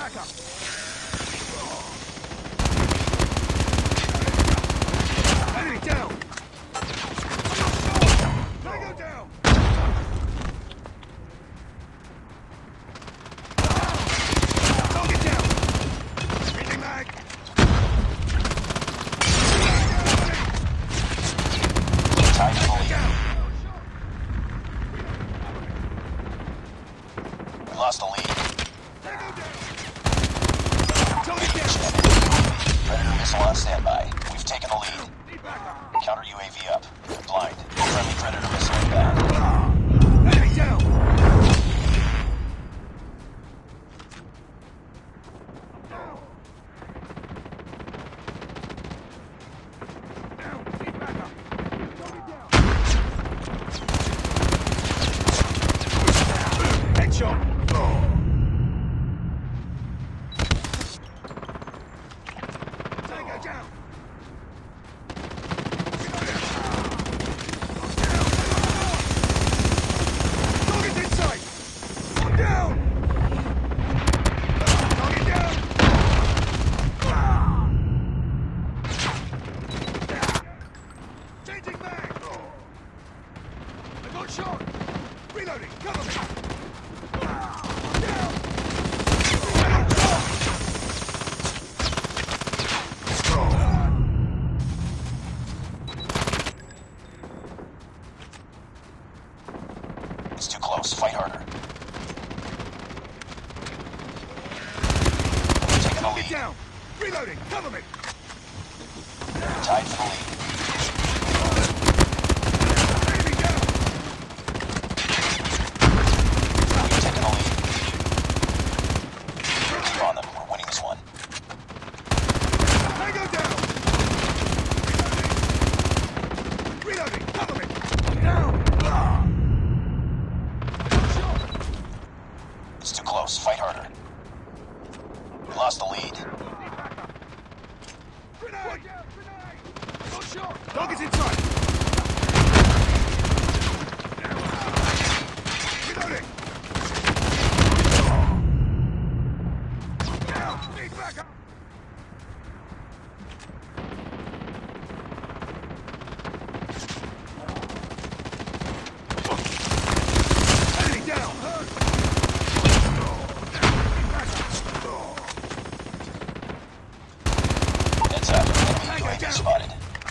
backup. Enemy down. Tango down. Target down. Changing mag. Time fully. We lost the lead. Tango down. Target down. Predator missile on standby. We've taken the lead. Need backup. Counter UAV up. Blind. Friendly Predator missile inbound. Enemy down. Down. Need backup. Target down. Headshot. Tango down. Target's inside. One down. Target down. Changing mag. I got shot. Reloading. Cover me. Down. It's too close. Fight harder. We're taking the Target lead. down. Reloading. Cover me. Tied for the lead. Enemy down. We've taken the lead. Keep on them. We're winning this one. Tango down. Reloading. Cover me. Down. It's too close. Fight harder. We lost the lead. Grenade. Got shot. Target's inside. Reloading. Down. Need backup. Enemy down. Heads up. Enemy UAV spotted.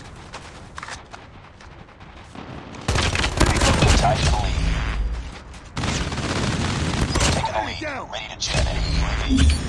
Tied for the lead. Taking the lead. Ready to jet enemy UAV.